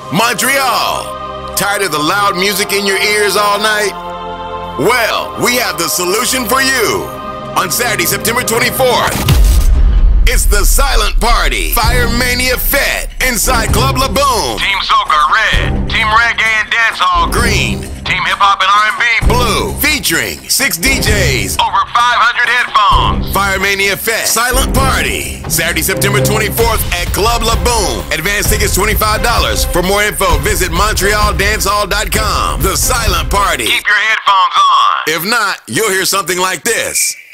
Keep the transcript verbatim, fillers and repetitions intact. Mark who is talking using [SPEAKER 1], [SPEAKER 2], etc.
[SPEAKER 1] Montreal. Tired of the loud music in your ears all night? Well, we have the solution for you. On Saturday, September twenty-fourth, it's the Silent Party, Firemania Fete, inside Club Laboom.
[SPEAKER 2] Team Soca, red. Team Reggae and Dancehall,
[SPEAKER 1] green.
[SPEAKER 2] Team Hip Hop and R and B,
[SPEAKER 1] blue. Featuring six D Js,
[SPEAKER 2] over five hundred headphones.
[SPEAKER 1] Firemania Fete, Silent Party, Saturday, September twenty-fourth at Club Laboom. Advance tickets twenty-five dollars. For more info, visit Montreal Dancehall dot com. The Silent Party.
[SPEAKER 2] Keep your headphones on.
[SPEAKER 1] If not, you'll hear something like this.